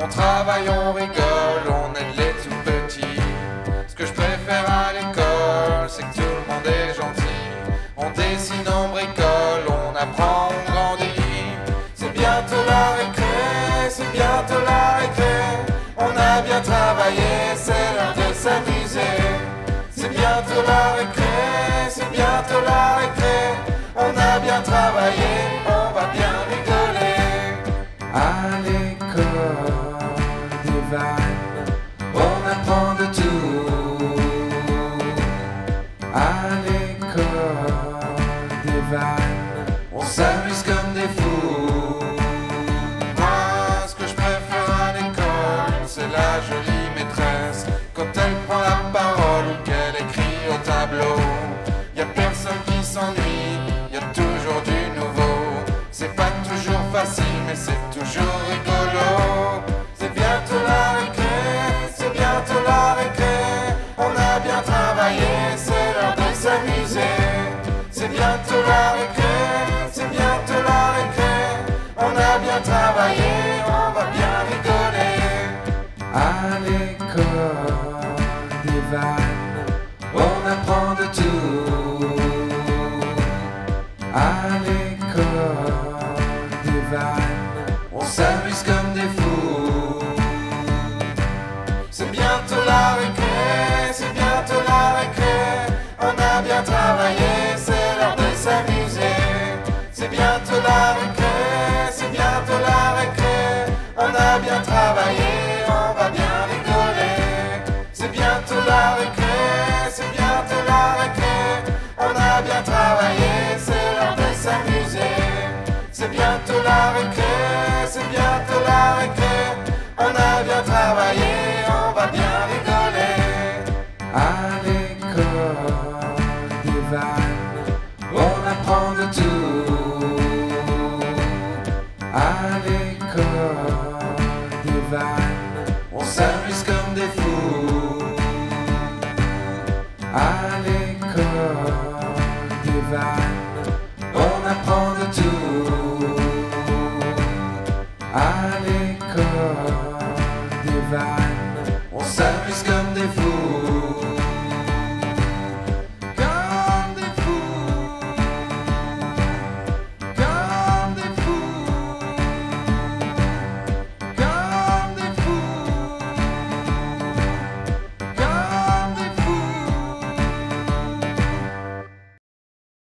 On travaille, on rigole, on aide les tout petits. Ce que je préfère à l'école, c'est que tout le monde est gentil. On dessine, on bricole, on apprend, on grandit. C'est bientôt la récré, c'est bientôt la récré. On a bien travaillé, c'est l'heure de s'amuser. C'est bientôt la récré, c'est bientôt la récré. On a bien travaillé, on va bien rigoler. À l'école des vannes, on apprend de tout. À l'école des vannes, on s'amuse comme des fous. Moi, ce que je préfère à l'école, c'est la jolie maîtresse. Quand elle prend la parole ou qu'elle écrit au tableau, y a personne qui s'ennuie, y a toujours du nouveau. C'est pas toujours facile, mais c'est toujours rigolo. C'est bientôt la récré, c'est bientôt la récré. On a bien travaillé, c'est l'heure de s'amuser. C'est bientôt la récré, c'est bientôt la récré. On a bien travaillé, on va bien rigoler. À l'école des vannes, on apprend de tout. À l'école des vannes, on s'amuse comme des fous. C'est bientôt la récré, c'est bientôt la récré. On a bien travaillé, c'est l'heure de s'amuser. C'est bientôt la récré, c'est bientôt la récré. On a bien travaillé, on va bien rigoler. C'est bientôt la récré, c'est bientôt la récré. On a bien travaillé, c'est l'heure de s'amuser. C'est bientôt la récré, c'est bientôt la récré. On a bien travaillé, on va bien rigoler. À l'école des vannes, on apprend de tout. À l'école des vannes, on s'amuse comme des fous. À l'école des vannes, on apprend de tout. À l'école des vannes, on s'amuse comme des fous.